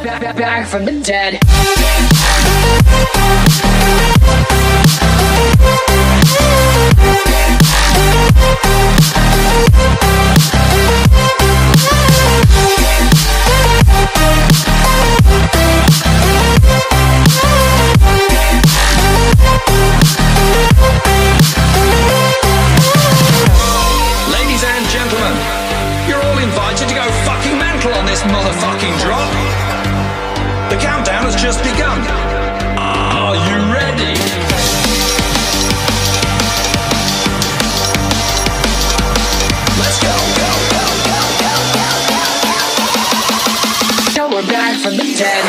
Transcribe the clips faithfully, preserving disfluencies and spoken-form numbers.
back, back, back from the dead. Ladies and gentlemen, you're all invited to go fucking mental on this motherfucking drop. The countdown has just begun. Are you ready? Let's go, go, go, go, go, go, go. Now we're back from the dead.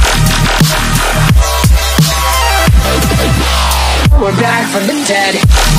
We're back from the dead.